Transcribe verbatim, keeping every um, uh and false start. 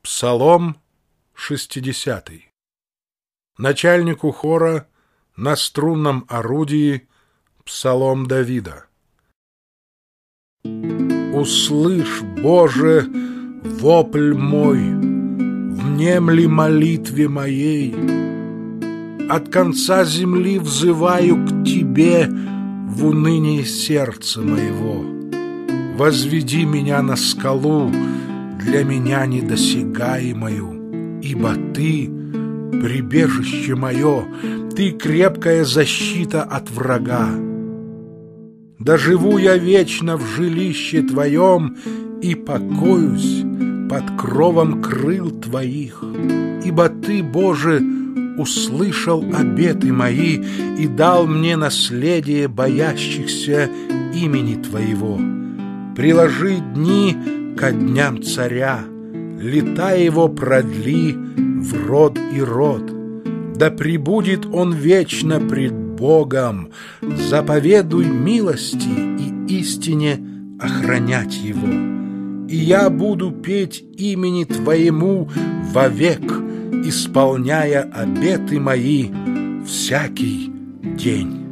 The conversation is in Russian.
Псалом шестидесятый. Начальнику хора на струнном орудии псалом Давида. Услышь, Боже, вопль мой, внемли молитве моей. От конца земли взываю к Тебе в унынии сердца моего. Возведи меня на скалу, для меня недосягаемою, ибо Ты — прибежище мое, Ты — крепкая защита от врага. Да живу я вечно в жилище Твоем и покоюсь под кровом крыл Твоих, ибо Ты, Боже, услышал обеты мои и дал мне наследие боящихся имени Твоего. Приложи дни ко дням царя, лета его продли в род и род. Да пребудет он вечно пред Богом, заповедуй милости и истине охранять его. И я буду петь имени Твоему вовек, исполняя обеты мои всякий день.